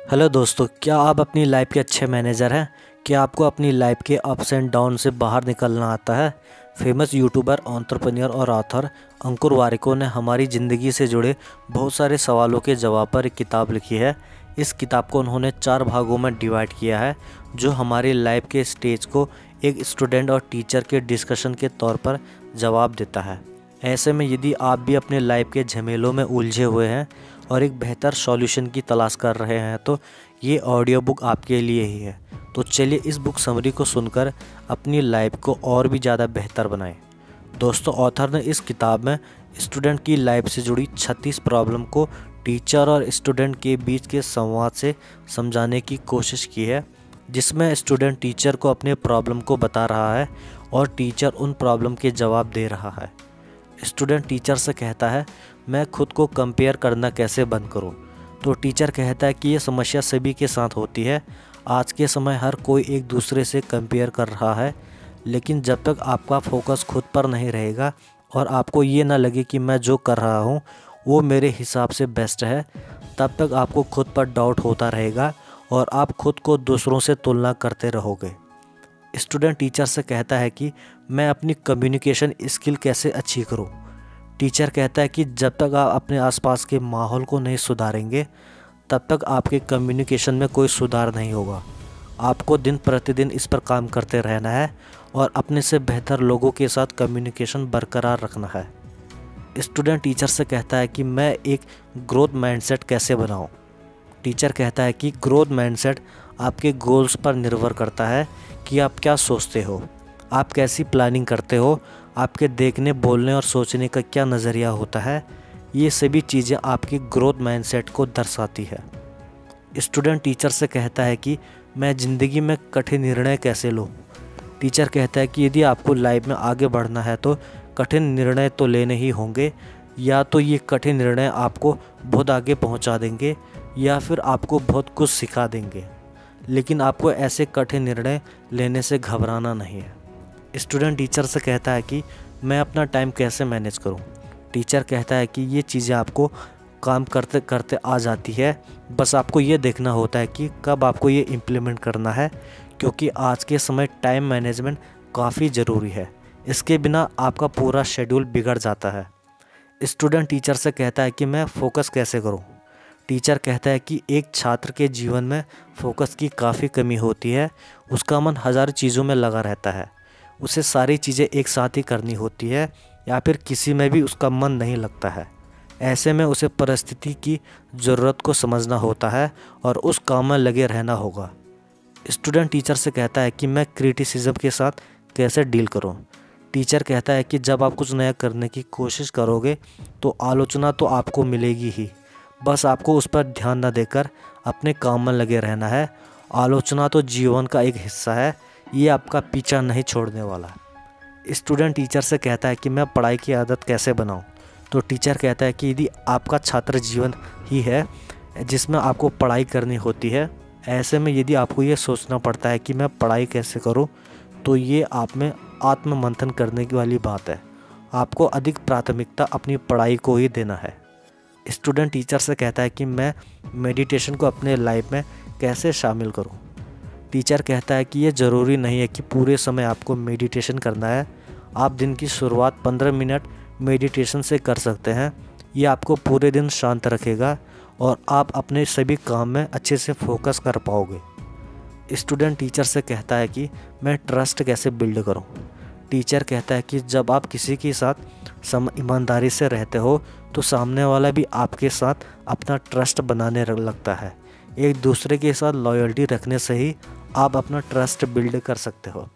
Hello दोस्तों, क्या आप अपनी लाइफ के अच्छे मैनेजर हैं? क्या आपको अपनी लाइफ के अप्स एंड डाउन से बाहर निकलना आता है? फेमस यूट्यूबर, एंटरप्रेन्योर और ऑथर अंकुर वारिको ने हमारी ज़िंदगी से जुड़े बहुत सारे सवालों के जवाब पर एक किताब लिखी है। इस किताब को उन्होंने 4 भागों में डिवाइड किया है, जो हमारी लाइफ के स्टेज को एक स्टूडेंट और टीचर के डिस्कशन के तौर पर जवाब देता है। ऐसे में यदि आप भी अपने लाइफ के झमेलों में उलझे हुए हैं और एक बेहतर सॉल्यूशन की तलाश कर रहे हैं, तो ये ऑडियो बुक आपके लिए ही है। तो चलिए इस बुक समरी को सुनकर अपनी लाइफ को और भी ज़्यादा बेहतर बनाएं। दोस्तों, ऑथर ने इस किताब में स्टूडेंट की लाइफ से जुड़ी 36 प्रॉब्लम को टीचर और स्टूडेंट के बीच के संवाद से समझाने की कोशिश की है, जिसमें स्टूडेंट टीचर को अपने प्रॉब्लम को बता रहा है और टीचर उन प्रॉब्लम के जवाब दे रहा है। स्टूडेंट टीचर से कहता है, मैं खुद को कंपेयर करना कैसे बंद करूं? तो टीचर कहता है कि ये समस्या सभी के साथ होती है। आज के समय हर कोई एक दूसरे से कंपेयर कर रहा है, लेकिन जब तक आपका फोकस खुद पर नहीं रहेगा और आपको ये ना लगे कि मैं जो कर रहा हूँ वो मेरे हिसाब से बेस्ट है, तब तक आपको खुद पर डाउट होता रहेगा और आप खुद को दूसरों से तुलना करते रहोगे। स्टूडेंट टीचर से कहता है कि मैं अपनी कम्युनिकेशन स्किल कैसे अच्छी करूं? टीचर कहता है कि जब तक आप अपने आसपास के माहौल को नहीं सुधारेंगे, तब तक आपके कम्युनिकेशन में कोई सुधार नहीं होगा। आपको दिन प्रतिदिन इस पर काम करते रहना है और अपने से बेहतर लोगों के साथ कम्युनिकेशन बरकरार रखना है। स्टूडेंट टीचर से कहता है कि मैं एक ग्रोथ माइंडसेट कैसे बनाऊं? टीचर कहता है कि ग्रोथ माइंडसेट आपके गोल्स पर निर्भर करता है कि आप क्या सोचते हो, आप कैसी प्लानिंग करते हो, आपके देखने, बोलने और सोचने का क्या नज़रिया होता है। ये सभी चीज़ें आपकी ग्रोथ माइंडसेट को दर्शाती है। स्टूडेंट टीचर से कहता है कि मैं ज़िंदगी में कठिन निर्णय कैसे लूँ? टीचर कहता है कि यदि आपको लाइफ में आगे बढ़ना है तो कठिन निर्णय तो लेने ही होंगे। या तो ये कठिन निर्णय आपको बहुत आगे पहुँचा देंगे या फिर आपको बहुत कुछ सिखा देंगे, लेकिन आपको ऐसे कठिन निर्णय लेने से घबराना नहीं है। स्टूडेंट टीचर से कहता है कि मैं अपना टाइम कैसे मैनेज करूं? टीचर कहता है कि ये चीज़ें आपको काम करते करते आ जाती है, बस आपको ये देखना होता है कि कब आपको ये इम्प्लीमेंट करना है, क्योंकि आज के समय टाइम मैनेजमेंट काफ़ी ज़रूरी है। इसके बिना आपका पूरा शेड्यूल बिगड़ जाता है। स्टूडेंट टीचर से कहता है कि मैं फोकस कैसे करूँ? टीचर कहता है कि एक छात्र के जीवन में फोकस की काफ़ी कमी होती है। उसका मन हज़ार चीज़ों में लगा रहता है, उसे सारी चीज़ें एक साथ ही करनी होती है या फिर किसी में भी उसका मन नहीं लगता है। ऐसे में उसे परिस्थिति की ज़रूरत को समझना होता है और उस काम में लगे रहना होगा। स्टूडेंट टीचर से कहता है कि मैं क्रिटिसिज्म के साथ कैसे डील करूं? टीचर कहता है कि जब आप कुछ नया करने की कोशिश करोगे तो आलोचना तो आपको मिलेगी ही, बस आपको उस पर ध्यान न देकर अपने काम में लगे रहना है। आलोचना तो जीवन का एक हिस्सा है, ये आपका पीछा नहीं छोड़ने वाला। स्टूडेंट टीचर से कहता है कि मैं पढ़ाई की आदत कैसे बनाऊं? तो टीचर कहता है कि यदि आपका छात्र जीवन ही है जिसमें आपको पढ़ाई करनी होती है, ऐसे में यदि आपको ये सोचना पड़ता है कि मैं पढ़ाई कैसे करूं, तो ये आप में आत्ममंथन करने की वाली बात है। आपको अधिक प्राथमिकता अपनी पढ़ाई को ही देना है। स्टूडेंट टीचर से कहता है कि मैं मेडिटेशन को अपने लाइफ में कैसे शामिल करूं? टीचर कहता है कि ये ज़रूरी नहीं है कि पूरे समय आपको मेडिटेशन करना है। आप दिन की शुरुआत 15 मिनट मेडिटेशन से कर सकते हैं। ये आपको पूरे दिन शांत रखेगा और आप अपने सभी काम में अच्छे से फोकस कर पाओगे। स्टूडेंट टीचर से कहता है कि मैं ट्रस्ट कैसे बिल्ड करूं? टीचर कहता है कि जब आप किसी के साथ ईमानदारी से रहते हो तो सामने वाला भी आपके साथ अपना ट्रस्ट बनाने लगता है। एक दूसरे के साथ लॉयल्टी रखने से ही आप अपना ट्रस्ट बिल्ड कर सकते हो।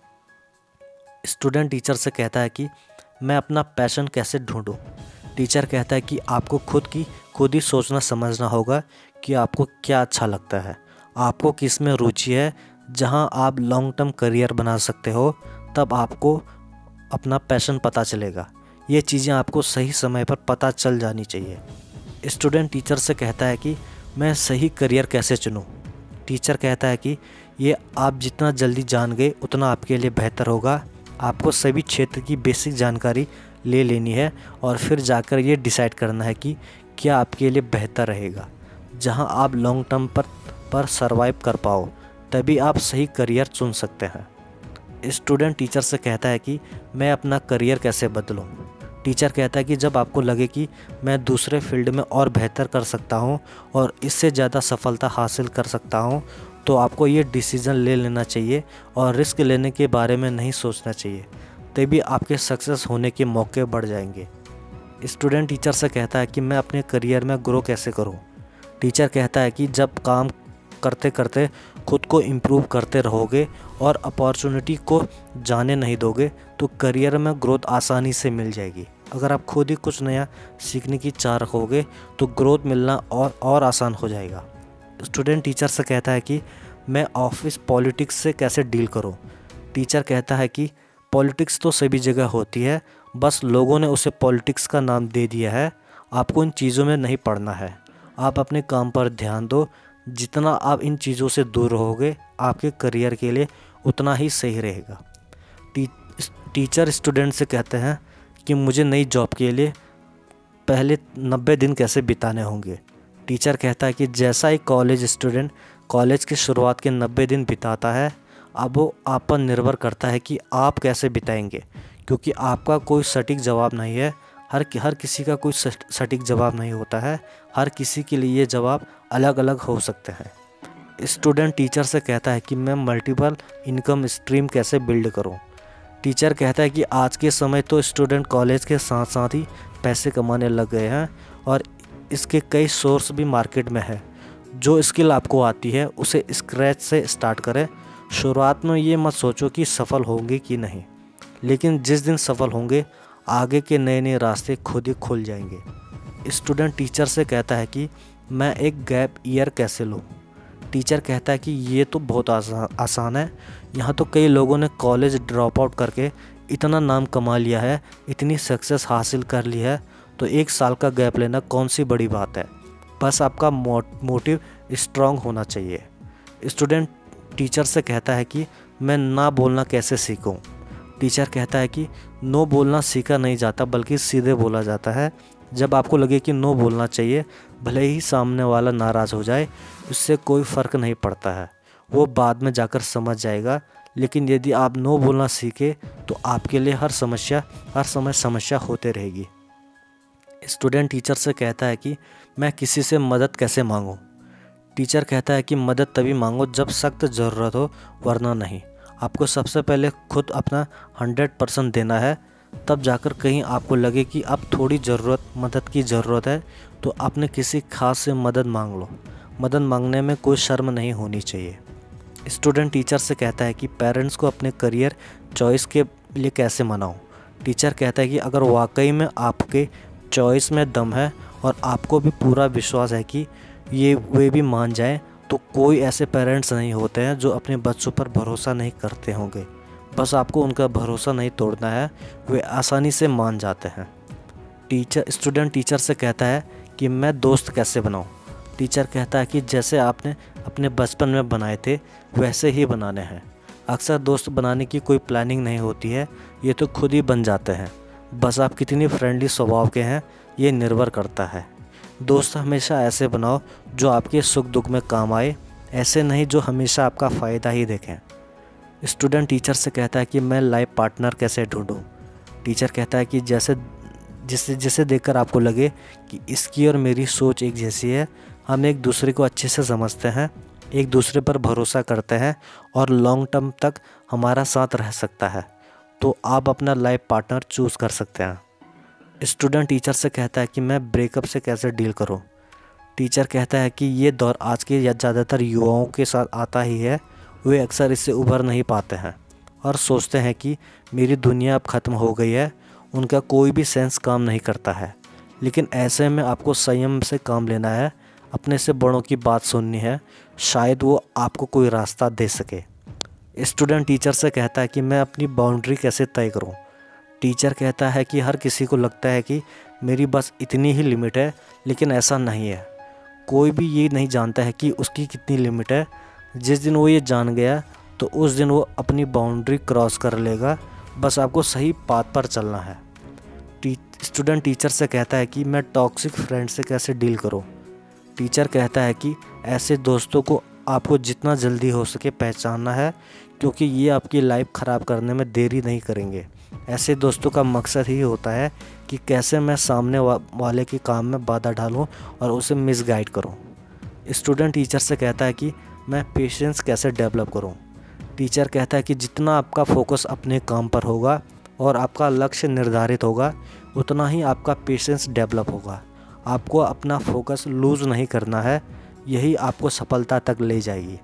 स्टूडेंट टीचर से कहता है कि मैं अपना पैशन कैसे ढूंढूं? टीचर कहता है कि आपको खुद ही सोचना समझना होगा कि आपको क्या अच्छा लगता है, आपको किस में रुचि है। जहां आप लॉन्ग टर्म करियर बना सकते हो, तब आपको अपना पैशन पता चलेगा। ये चीज़ें आपको सही समय पर पता चल जानी चाहिए। स्टूडेंट टीचर से कहता है कि मैं सही करियर कैसे चुनूं? टीचर कहता है कि ये आप जितना जल्दी जान गए उतना आपके लिए बेहतर होगा। आपको सभी क्षेत्र की बेसिक जानकारी ले लेनी है और फिर जाकर ये डिसाइड करना है कि क्या आपके लिए बेहतर रहेगा। जहां आप लॉन्ग टर्म पर पर सरवाइव कर पाओ, तभी आप सही करियर चुन सकते हैं। स्टूडेंट टीचर से कहता है कि मैं अपना करियर कैसे बदलूं। टीचर कहता है कि जब आपको लगे कि मैं दूसरे फील्ड में और बेहतर कर सकता हूं और इससे ज़्यादा सफलता हासिल कर सकता हूं, तो आपको ये डिसीज़न ले लेना चाहिए और रिस्क लेने के बारे में नहीं सोचना चाहिए, तभी आपके सक्सेस होने के मौके बढ़ जाएंगे। स्टूडेंट टीचर से कहता है कि मैं अपने करियर में ग्रो कैसे करूं। टीचर कहता है कि जब काम करते करते खुद को इम्प्रूव करते रहोगे और अपॉर्चुनिटी को जाने नहीं दोगे, तो करियर में ग्रोथ आसानी से मिल जाएगी। अगर आप खुद ही कुछ नया सीखने की चाह रखोगे तो ग्रोथ मिलना और आसान हो जाएगा। स्टूडेंट टीचर से कहता है कि मैं ऑफिस पॉलिटिक्स से कैसे डील करूं। टीचर कहता है कि पॉलिटिक्स तो सभी जगह होती है, बस लोगों ने उसे पॉलिटिक्स का नाम दे दिया है। आपको इन चीज़ों में नहीं पड़ना है, आप अपने काम पर ध्यान दो। जितना आप इन चीज़ों से दूर रहोगे, आपके करियर के लिए उतना ही सही रहेगा। टीचर स्टूडेंट से कहते हैं कि मुझे नई जॉब के लिए पहले 90 दिन कैसे बिताने होंगे। टीचर कहता है कि जैसा एक कॉलेज स्टूडेंट कॉलेज की शुरुआत के 90 दिन बिताता है, अब वो आप पर निर्भर करता है कि आप कैसे बिताएंगे, क्योंकि आपका कोई सटीक जवाब नहीं है। हर किसी का कोई सटीक जवाब नहीं होता है, हर किसी के लिए ये जवाब अलग अलग हो सकते हैं। स्टूडेंट टीचर से कहता है कि मैं मल्टीपल इनकम स्ट्रीम कैसे बिल्ड करूं। टीचर कहता है कि आज के समय तो स्टूडेंट कॉलेज के साथ साथ ही पैसे कमाने लग गए हैं और इसके कई सोर्स भी मार्केट में है। जो स्किल आपको आती है उसे स्क्रैच से स्टार्ट करें। शुरुआत में ये मत सोचो कि सफल होंगे कि नहीं, लेकिन जिस दिन सफल होंगे आगे के नए नए रास्ते खुद ही खुल जाएंगे। स्टूडेंट टीचर से कहता है कि मैं एक गैप ईयर कैसे लूँ। टीचर कहता है कि ये तो बहुत आसान है, यहाँ तो कई लोगों ने कॉलेज ड्रॉप आउट करके इतना नाम कमा लिया है, इतनी सक्सेस हासिल कर ली है, तो 1 साल का गैप लेना कौन सी बड़ी बात है। बस आपका मोटिव स्ट्रांग होना चाहिए। स्टूडेंट टीचर से कहता है कि मैं ना बोलना कैसे सीखूं। टीचर कहता है कि नो बोलना सीखा नहीं जाता, बल्कि सीधे बोला जाता है। जब आपको लगे कि नो बोलना चाहिए, भले ही सामने वाला नाराज़ हो जाए, उससे कोई फ़र्क नहीं पड़ता है, वो बाद में जाकर समझ जाएगा। लेकिन यदि आप नो बोलना सीखे तो आपके लिए हर समय समस्या होते रहेगी। स्टूडेंट टीचर से कहता है कि मैं किसी से मदद कैसे मांगूं। टीचर कहता है कि मदद तभी मांगो जब सख्त ज़रूरत हो, वरना नहीं। आपको सबसे पहले खुद अपना 100% देना है, तब जाकर कहीं आपको लगे कि अब थोड़ी मदद की ज़रूरत है, तो अपने किसी खास से मदद मांग लो। मदद मांगने में कोई शर्म नहीं होनी चाहिए। स्टूडेंट टीचर से कहता है कि पेरेंट्स को अपने करियर चॉइस के लिए कैसे मनाऊं। टीचर कहता है कि अगर वाकई में आपके चॉइस में दम है और आपको भी पूरा विश्वास है कि वे भी मान जाएं, तो कोई ऐसे पेरेंट्स नहीं होते हैं जो अपने बच्चों पर भरोसा नहीं करते होंगे। बस आपको उनका भरोसा नहीं तोड़ना है, वे आसानी से मान जाते हैं। स्टूडेंट टीचर से कहता है कि मैं दोस्त कैसे बनाऊं। टीचर कहता है कि जैसे आपने अपने बचपन में बनाए थे वैसे ही बनाने हैं। अक्सर दोस्त बनाने की कोई प्लानिंग नहीं होती है, ये तो खुद ही बन जाते हैं। बस आप कितनी फ्रेंडली स्वभाव के हैं ये निर्भर करता है। दोस्त हमेशा ऐसे बनाओ जो आपके सुख दुख में काम आए, ऐसे नहीं जो हमेशा आपका फ़ायदा ही देखें। स्टूडेंट टीचर से कहता है कि मैं लाइफ पार्टनर कैसे ढूंढूं। टीचर कहता है कि जिसे देखकर आपको लगे कि इसकी और मेरी सोच एक जैसी है, हम एक दूसरे को अच्छे से समझते हैं, एक दूसरे पर भरोसा करते हैं और लॉन्ग टर्म तक हमारा साथ रह सकता है, तो आप अपना लाइफ पार्टनर चूज़ कर सकते हैं। स्टूडेंट टीचर से कहता है कि मैं ब्रेकअप से कैसे डील करूं। टीचर कहता है कि ये दौर आज के ज़्यादातर युवाओं के साथ आता ही है। वे अक्सर इससे उभर नहीं पाते हैं और सोचते हैं कि मेरी दुनिया अब ख़त्म हो गई है, उनका कोई भी सेंस काम नहीं करता है। लेकिन ऐसे में आपको संयम से काम लेना है, अपने से बड़ों की बात सुननी है, शायद वो आपको कोई रास्ता दे सके। स्टूडेंट टीचर से कहता है कि मैं अपनी बाउंड्री कैसे तय करूं। टीचर कहता है कि हर किसी को लगता है कि मेरी बस इतनी ही लिमिट है, लेकिन ऐसा नहीं है। कोई भी ये नहीं जानता है कि उसकी कितनी लिमिट है। जिस दिन वो ये जान गया तो उस दिन वो अपनी बाउंड्री क्रॉस कर लेगा। बस आपको सही पाथ पर चलना है। स्टूडेंट टीचर से कहता है कि मैं टॉक्सिक फ्रेंड से कैसे डील करूं। टीचर कहता है कि ऐसे दोस्तों को आपको जितना जल्दी हो सके पहचानना है, क्योंकि ये आपकी लाइफ ख़राब करने में देरी नहीं करेंगे। ऐसे दोस्तों का मकसद ही होता है कि कैसे मैं सामने वाले के काम में बाधा डालूं और उसे मिसगाइड करूं। स्टूडेंट टीचर से कहता है कि मैं पेशेंस कैसे डेवलप करूं। टीचर कहता है कि जितना आपका फोकस अपने काम पर होगा और आपका लक्ष्य निर्धारित होगा, उतना ही आपका पेशेंस डेवलप होगा। आपको अपना फोकस लूज़ नहीं करना है, यही आपको सफलता तक ले जाएगी।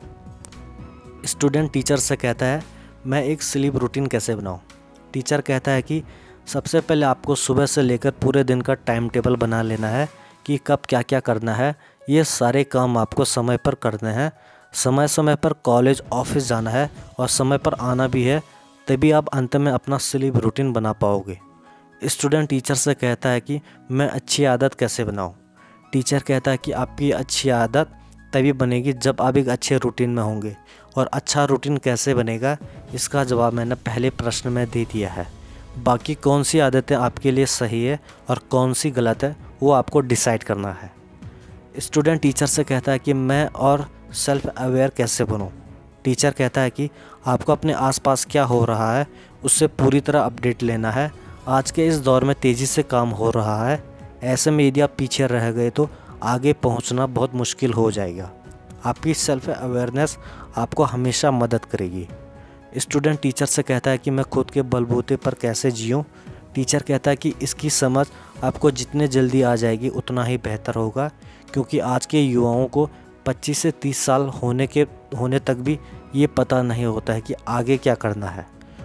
स्टूडेंट टीचर से कहता है मैं एक स्लीप रूटीन कैसे बनाऊं। टीचर कहता है कि सबसे पहले आपको सुबह से लेकर पूरे दिन का टाइम टेबल बना लेना है कि कब क्या क्या करना है। ये सारे काम आपको समय पर करने हैं। समय समय पर कॉलेज ऑफिस जाना है और समय पर आना भी है, तभी आप अंत में अपना स्लीप रूटीन बना पाओगे। स्टूडेंट टीचर से कहता है कि मैं अच्छी आदत कैसे बनाऊं। टीचर कहता है कि आपकी अच्छी आदत तभी बनेगी जब आप एक अच्छे रूटीन में होंगे। और अच्छा रूटीन कैसे बनेगा, इसका जवाब मैंने पहले प्रश्न में दे दिया है। बाकी कौन सी आदतें आपके लिए सही है और कौन सी गलत है, वो आपको डिसाइड करना है। स्टूडेंट टीचर से कहता है कि मैं और सेल्फ अवेयर कैसे बनूं। टीचर कहता है कि आपको अपने आसपास क्या हो रहा है उससे पूरी तरह अपडेट लेना है। आज के इस दौर में तेज़ी से काम हो रहा है, ऐसे में यदि आप पीछे रह गए तो आगे पहुंचना बहुत मुश्किल हो जाएगा। आपकी सेल्फ अवेयरनेस आपको हमेशा मदद करेगी। स्टूडेंट टीचर से कहता है कि मैं खुद के बलबूते पर कैसे जीऊँ। टीचर कहता है कि इसकी समझ आपको जितने जल्दी आ जाएगी उतना ही बेहतर होगा, क्योंकि आज के युवाओं को 25 से 30 साल होने तक भी ये पता नहीं होता है कि आगे क्या करना है।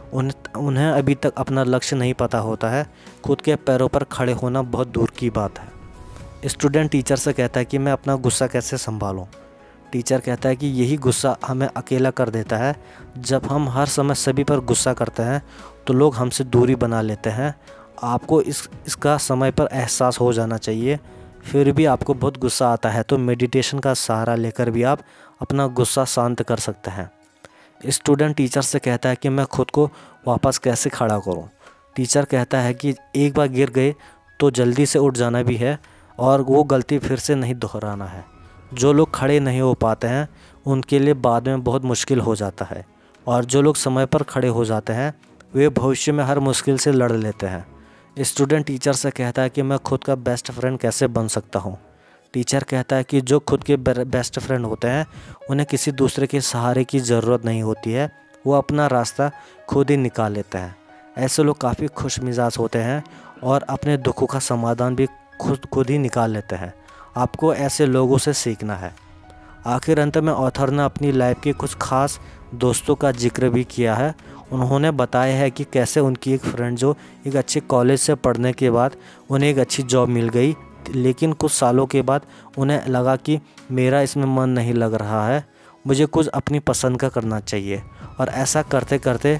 उन्हें अभी तक अपना लक्ष्य नहीं पता होता है। खुद के पैरों पर खड़े होना बहुत दूर की बात है। स्टूडेंट टीचर से कहता है कि मैं अपना गुस्सा कैसे संभालूं। टीचर कहता है कि यही गुस्सा हमें अकेला कर देता है। जब हम हर समय सभी पर गुस्सा करते हैं तो लोग हमसे दूरी बना लेते हैं। आपको इसका समय पर एहसास हो जाना चाहिए। फिर भी आपको बहुत गुस्सा आता है तो मेडिटेशन का सहारा लेकर भी आप अपना गुस्सा शांत कर सकते हैं। स्टूडेंट टीचर से कहता है कि मैं खुद को वापस कैसे खड़ा करूं। टीचर कहता है कि एक बार गिर गए तो जल्दी से उठ जाना भी है और वो गलती फिर से नहीं दोहराना है। जो लोग खड़े नहीं हो पाते हैं उनके लिए बाद में बहुत मुश्किल हो जाता है, और जो लोग समय पर खड़े हो जाते हैं वे भविष्य में हर मुश्किल से लड़ लेते हैं। स्टूडेंट टीचर से कहता है कि मैं खुद का बेस्ट फ्रेंड कैसे बन सकता हूँ। टीचर कहता है कि जो खुद के बेस्ट फ्रेंड होते हैं उन्हें किसी दूसरे के सहारे की ज़रूरत नहीं होती है, वो अपना रास्ता खुद ही निकाल लेते हैं। ऐसे लोग काफ़ी खुश मिजाज होते हैं और अपने दुखों का समाधान भी खुद ही निकाल लेते हैं। आपको ऐसे लोगों से सीखना है। आखिर अंत में ऑथर ने अपनी लाइफ के कुछ खास दोस्तों का जिक्र भी किया है। उन्होंने बताया है कि कैसे उनकी एक फ्रेंड जो एक अच्छे कॉलेज से पढ़ने के बाद उन्हें एक अच्छी जॉब मिल गई, लेकिन कुछ सालों के बाद उन्हें लगा कि मेरा इसमें मन नहीं लग रहा है, मुझे कुछ अपनी पसंद का करना चाहिए। और ऐसा करते करते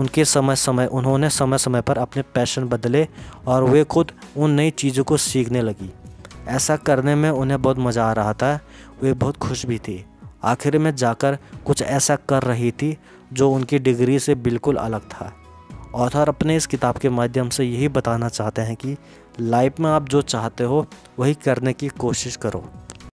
उन्होंने समय समय पर अपने पैशन बदले और वे खुद उन नई चीज़ों को सीखने लगी। ऐसा करने में उन्हें बहुत मज़ा आ रहा था, वे बहुत खुश भी थी। आखिर में जाकर कुछ ऐसा कर रही थी जो उनकी डिग्री से बिल्कुल अलग था। ऑथर अपने इस किताब के माध्यम से यही बताना चाहते हैं कि लाइफ में आप जो चाहते हो वही करने की कोशिश करो।